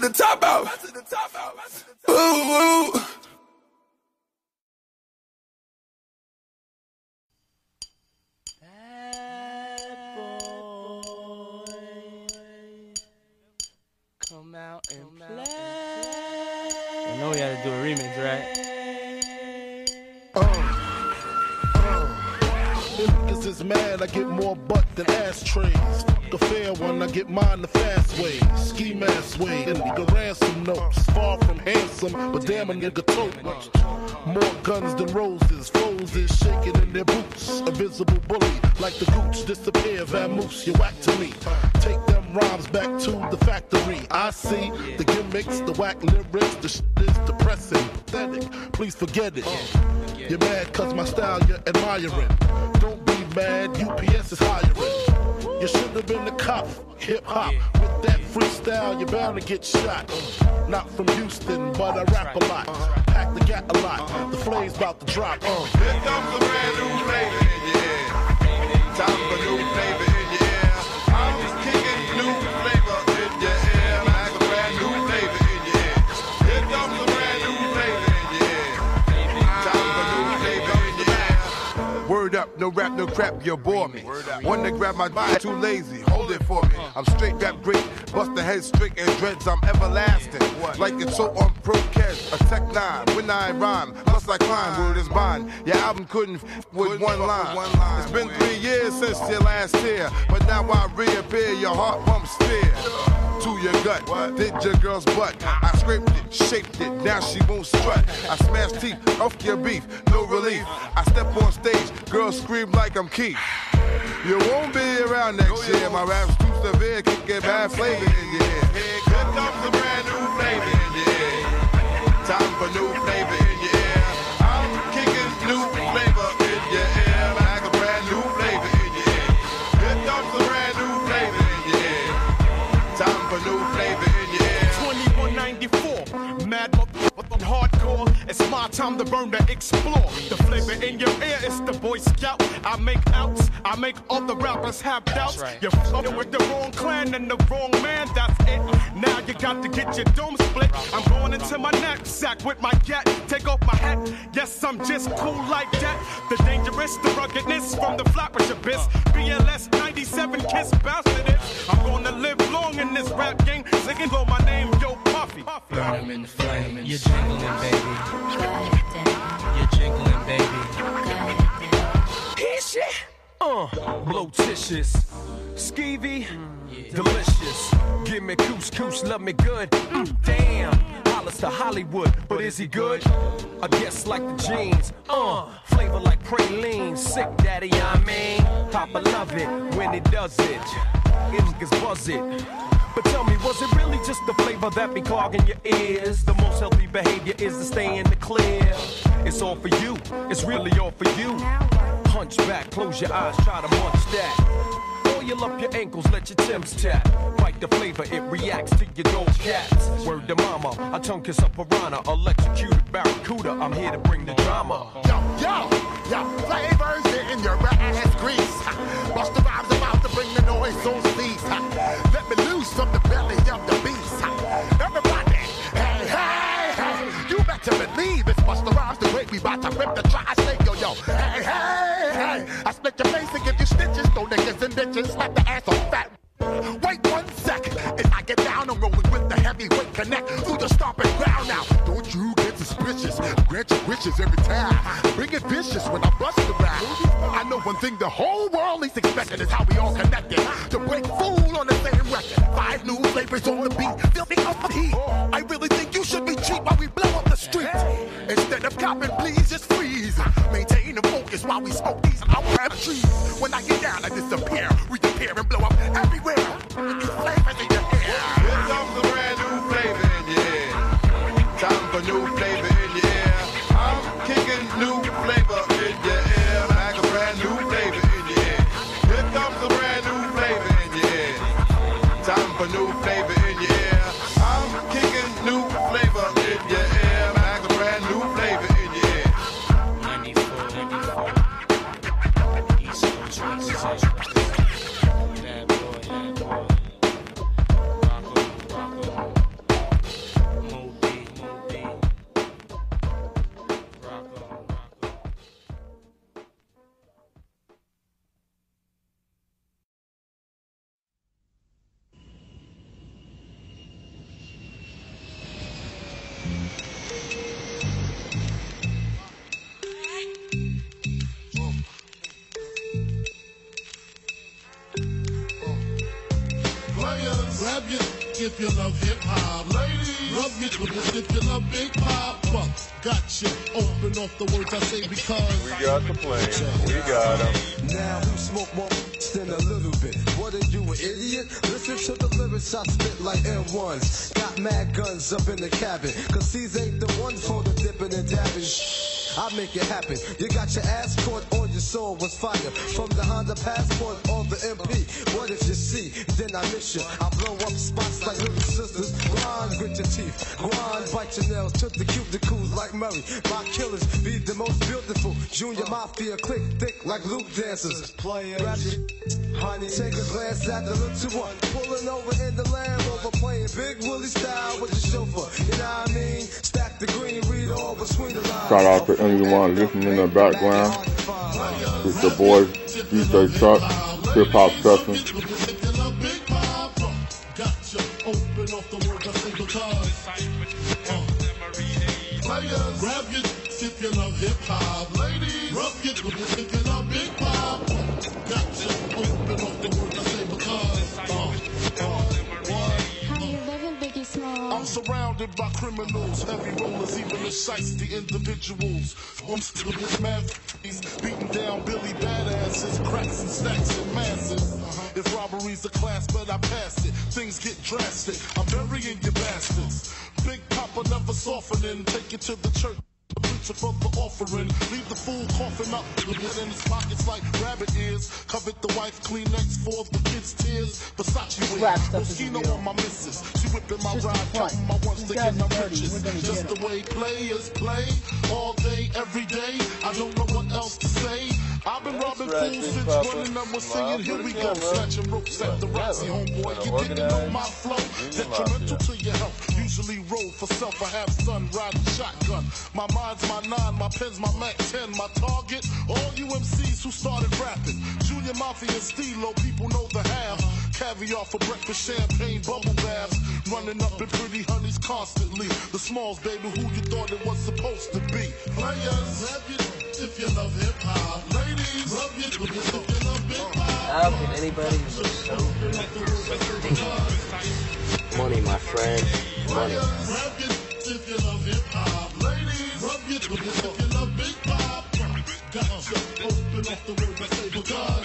the top out. Ooh, ooh. Come out and play. I know we had to do a remix, right? Niggas is mad, I get more butt than ashtrays. Fuck a fair one, I get mine the fast way. Ski mask way, and nigga ransom notes. Far from handsome, but damn a nigga tote. More guns than roses, foes is shaking in their boots. A visible bully, like the gooch, disappear, vamoose, you whack to me. Take them rhymes back to the factory. I see the gimmicks, the whack lyrics, the shit is depressing, pathetic. Please forget it. You're mad cause my style you're admiring. Don't be mad, UPS is hiring. You should have been the cop, hip hop. With that freestyle, you're bound to get shot. Not from Houston, but I rap a lot. Pack the gat a lot. The flame's about to drop. Here comes a brand new flavor in your ear. Time for new flavor in your ear. I'm just kicking new flavor in your ear. Like a brand new flavor in your ear. Here comes a brand new flavor in your ear. Time for new flavor in your ear. Word up, no rap, no crap, you bore me. One to grab my body, too lazy, hold it for me. I'm straight rap great, bust the head straight and dreads, I'm everlasting. Like it's so on Procast, a Tech 9, when I rhyme, plus I climb, word is mine. Your album couldn't with one line. It's been 3 years since your last tear, but now I reappear, your heart pumps fear. To your gut, did your girl's butt. I scraped it, shaped it, now she won't strut. I smashed teeth off your beef, no relief. I step on stage, girls scream like I'm Keith. You won't be around next year. My rap's too severe, can get bad flavor in your ear. Here comes a brand new flavor in your ear. Time for new flavor in your ear. I'm kicking new flavor in your ear. Like a brand new flavor in your ear. Here comes a brand new flavor in your ear. Time for new flavor in your ear. 2194, mad motherfucking hardcore. It's my time to burn, to explore. The flavor in your ear is the Boy Scout. I make outs, I make all the rappers have doubts. Right. You're fucking with the wrong clan and the wrong man, that's it. Now you got to get your dome split. I'm going into my knapsack with my gat. Take off my hat, yes, I'm just cool like that. The dangerous, the ruggedness from the flappers abyss. BLS 97 Kiss bounce to this. I'm gonna live long in this rap game. Singing for my name, Yo Puffy. Burn 'em in the flame. You're jingling, baby. You're jingling, baby. Hit shit. Blotitious. Skeevy. Delicious. Give me couscous, love me good. Damn. Hollis to Hollywood, but is he good? I guess like the jeans. Flavor like praline. Sick daddy, I mean. Papa love it when he does it. Niggas buzz it. But tell me, was it really just the flavor that be clogging your ears? The most healthy behavior is to stay in the clear. It's all for you, it's really all for you. Hunch back, close your eyes, try to munch that. Oil up your ankles, let your Timbs tap. Bite the flavor, it reacts to your dope cats. Word to mama, I tongue kiss a piranha, electrocuted barracuda. I'm here to bring the drama. Yo, flavors in your ass grease. Bust the rhymes about to bring the noise on cease. Let me loose from the belly of the beast. Everybody, hey, you better believe it's Busta Rhymes the great. We bout to rip the tri-state, yo. Hey, I split your face and give you stitches. Throw niggas in ditches, slap the ass on fat. Wait 1 second, as I get down, I'm rolling with the heavyweight connect through the stomping ground now. Don't you get suspicious, grant your wishes every time. Bring it vicious when I bust around. I know one thing the whole world is expecting is how we all connected. To break fool on the same record. 5 new flavors on the beat, filthy up the heat. I really think you should be cheap while we blow up the street. Instead of copping, please just freeze. Maintain the focus while we smoke these our trees. When I get down, I disappear, reappear and blow up everywhere. These flavors in your ear. Here comes a brand new flavor in your ear. Time for new flavor in your ear. I'm kicking new flavor in your ear. Like a brand new flavor in your ear. Here comes a brand new flavor in your ear. Time for new flavor in your ear. I'm kicking new flavor in your ear. Like a brand new flavor in your ear. 94. East Coast, Bad boy. if you love hip hop. Ladies, rub your twitters if you love Big Papa. Gotcha. Open off the words I say because We got the plane. We got him. Now who smoke more than a little bit? What are you, an idiot? Listen to the lyrics I spit like M1s. Got mad guns up in the cabin, cause these ain't the one for the dipping and dabbing. I make it happen. You got your ass caught on your soul was fire. From the Honda Passport or the MP. What if you see? Then I miss you. I blow up spots like little sisters. Grind with your teeth. Grind, bite your nails. Took the cuticles like Murray. My killers be the most beautiful. Junior Mafia click thick like loop dancers. Playing. Grab your honey. Take a glance at the little one. Pulling over in the Land Rover. Playing Big Willie style with the chauffeur. You know what I mean? Stack the green. Read all between the lines. Shout out to anyone listening in the background. It's your boy, DJ Chuck, Hip Hop Sessions. Gotcha. Open off the words I say because players, grab your if you love hip hop. Ladies, rub your twitters if you love Big Papa. Gotcha. Open off the words I say because I'm surrounded by criminals, heavy rollers, even the shiesty individuals. I'm still with mad beating down Billy badasses, cracks and stacks and masses. If robbery's a class, but I pass it. Things get drastic. I'm burying you bastards. Big Papa never softening. Take it to the church. Preacher for the offering. Leave the fool coughing up with it in his pockets like rabbit ears. Covered the wife Kleenex for the kids' tears. Versace wear. Moschino on my missus. She whipping my ride, counting my ones to get my riches. Just the way players play. All day, every day. I don't know what else to say. I've been robbing fools since running up was singing. Here we go. Snatching ropes at the Roxy, homeboy. You didn't know my flow. Detrimental to your health. Usually roll for self. I have son riding shotgun. My mind's my 9, my pen's my Mac 10. My target, all you MCs who started rapping. Junior Mafia and Stilo, people know the half. Caviar for breakfast, champagne, bubble baths. Running up in pretty honeys constantly. The Smalls, baby, who you thought it was supposed to be. Players, rap it if you love hip hop. Ladies, rub your twitters if you love hip hop. How can anybody be so money, my friend? Money. Rap it if you love hip hop. Ladies, rub your twitters if you love Big Pop. Gotcha. Open off the words I say because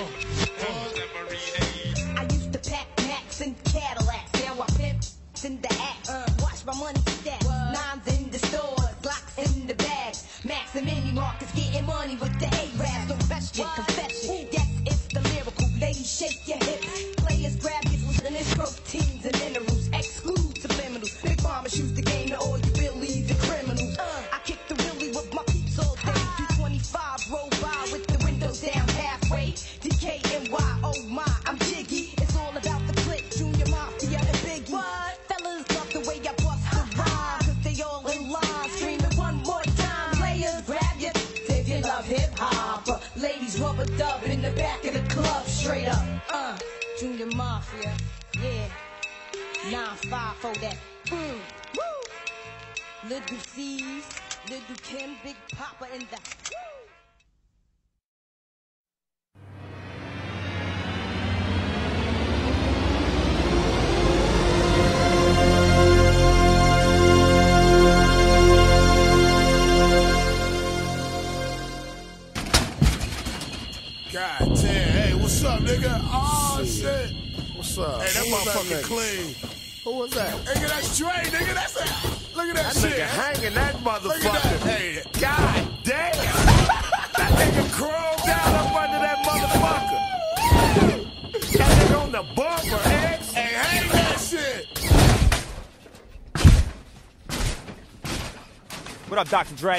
I used to pack Macs and Cadillacs. Now I pimp in the act. Watch my money stack. Nines in the stores, Glocks in the bags. Max and mini markets getting money with the A-Raps. No question, confession. Yes, it's the lyrical. Ladies, shake your hips. Players grab your and it's proteins and minerals. Exclude subliminals. Big Mama shoots the game to all you Billies and criminals. I kick the wheelie with my peeps all day. 225 roll by with the windows down halfway. DKNY, oh my, I'm jiggy. It's all about the click, Junior Mafia and Biggie. What? Fellas love the way I bust the rhyme. Cause they all in line, screaming one more time. Players grab you if you love hip hop. Ladies rub a dub in the back of the club, straight up. Junior Mafia, yeah. 9-5 for that. Woo! Little C's, Little Kim, Big Papa in the. God damn, hey, what's up, nigga? Oh, shit. What's up? Hey, that motherfucker clean. Who was that? Nigga, that's Dre, nigga, that's it. Look at that shit. Nigga hanging that motherfucker. Look at that. Hey, God damn. That nigga crawled down up under that motherfucker. That nigga on the bumper, X. hey, hang that shit. What up, Dr. Dre?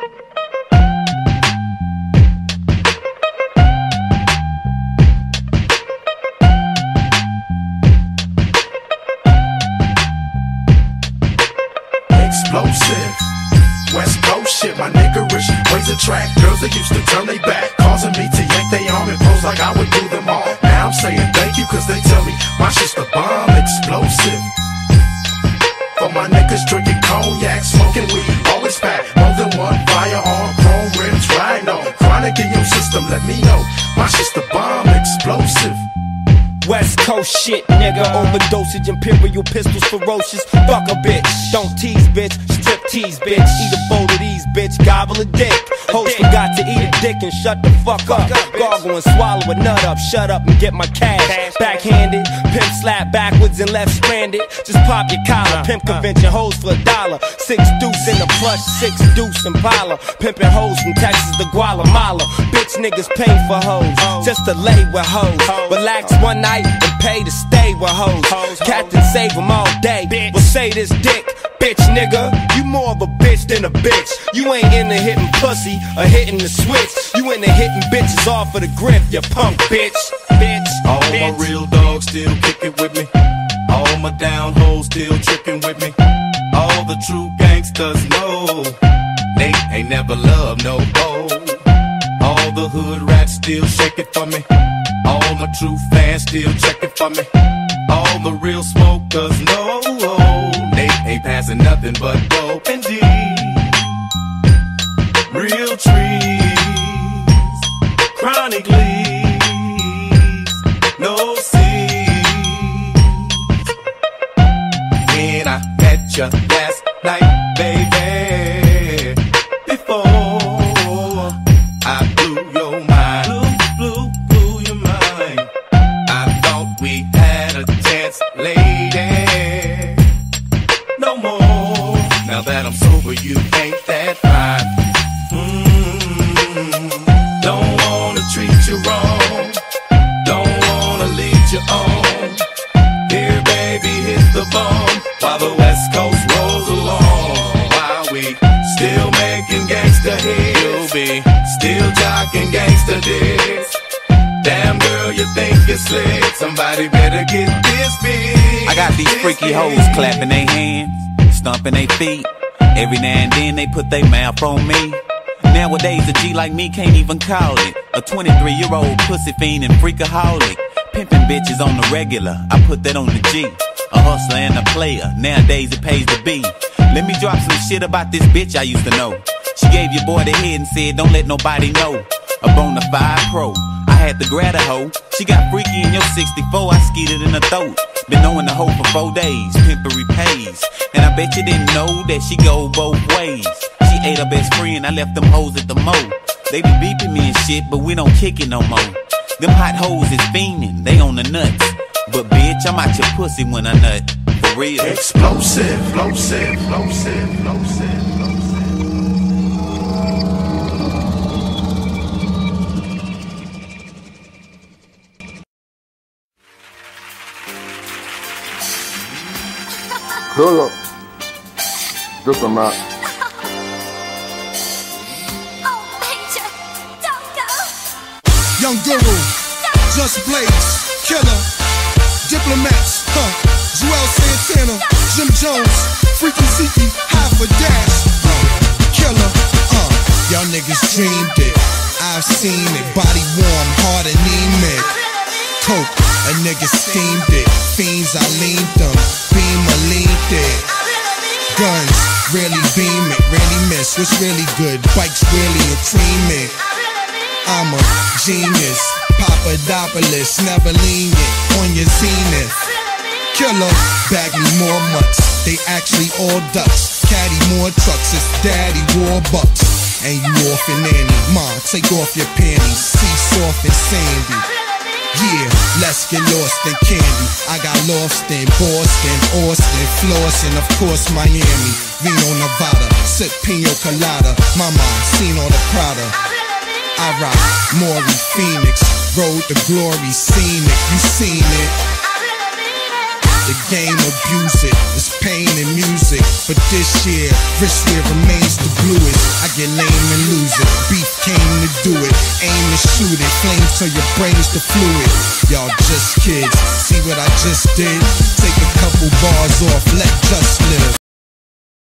Explosive, West Coast shit, my niggerish ways attract girls that used to turn they back, causing me to yank they arm and pose like I would do them all. Now I'm saying thank you cause they tell me my shit's the bomb. Explosive, for my niggas drinking cognac, smoking weed, always pack more than one firearm, chrome rims, riding on chronic in your system, let me know my shit's the bomb. Explosive. West Coast shit, nigga. Overdosage, imperial pistols, ferocious. Fuck a bitch, don't tease, bitch. Strip tease, bitch. Eat a bowl of these, bitch. Gobble a dick. Host forgot to eat a dick and shut the fuck up. Gargle and swallow a nut up. Shut up and get my cash. Backhanded, pimp slap backwards and left stranded. Just pop your collar. Pimp convention hoes for $1. 6 deuce in the plush, 6 deuce in Impala. Pimpin' hoes from Texas to Guatemala. Bitch niggas pay for hoes just to lay with hoes. Relax one night and pay to stay with hoes. Captain save them all day. Well say this dick, bitch nigga. You more of a bitch than a bitch. You ain't into hitting pussy or hitting the switch. You into hitting bitches off of the grip, you punk bitch. All my real dogs still kicking with me. All my down hoes still tricking with me. All the true gangsters know they ain't never loved no hoe. All the hood rats still shake it for me. All my true fans still check it for me. All the real smokers know they ain't passing nothing but dope and D. Real trees, chronic leaves, no seeds. When I met you last night, baby, before I blew your mind, blew your mind. I thought we had a chance, lady. No more. Now that I'm sober, you ain't that fine. Don't wanna treat you wrong. Don't wanna lead you on. Here, baby, hit the bomb while the West Coast rolls along. While we still making gangsta hits, you'll be still jocking gangsta dicks. Damn girl, you think you're slick? Somebody better get this big. I got these freaky hoes clapping their hands, stomping their feet. Every now and then they put their mouth on me. Nowadays a G like me can't even call it a 23-year-old pussy fiend and freakaholic. Pimpin' bitches on the regular, I put that on the G. A hustler and a player, nowadays it pays to be. Let me drop some shit about this bitch I used to know. She gave your boy the head and said don't let nobody know. A bonafide pro, I had to grab a hoe. She got freaky in your 64, I skeeted in her throat. Been knowing the hoe for 4 days, pimpery pays. And I bet you didn't know that she go both ways. She ate her best friend, I left them hoes at the mo. They be beeping me and shit, but we don't kick it no more. Them hot hoes is fiending, they on the nuts. But bitch, I'm out your pussy when I nut. For real. Explosive, explosive, explosive, explosive. Pull up. Just a map. Young Guru, Just Blaze, Killer, Diplomats, Joel Santana, Jim Jones, Freaky Zeke, Half a Dash, Killer, y'all niggas dreamed it, I've seen it, body warm, heart anemic, coke, a nigga steamed it, fiends I leaned them, beam I leaned it, guns, really beam it, really miss, what's really good, bikes really a cream it. I'm a genius, Papadopoulos, never lenient on your zenith. Killer, bag me more mutts, they actually all ducks. Caddy more trucks, it's daddy war bucks. And you off and nanny, ma, take off your panties, see soft and sandy. Yeah, let's get lost in candy. I got lost in Boston, Austin, Flossin, of course Miami, Reno, Nevada, sip pino colada. Mama, seen all the Prada. I rock Maury Phoenix, road to glory, scenic, you seen it. The game abuse it, it's pain and music. But this year, wristwear remains the bluest. I get lame and lose it, beef came to do it. Aim and shoot it, flames till your brain's the fluid. Y'all just kids, see what I just did? Take a couple bars off, let just live.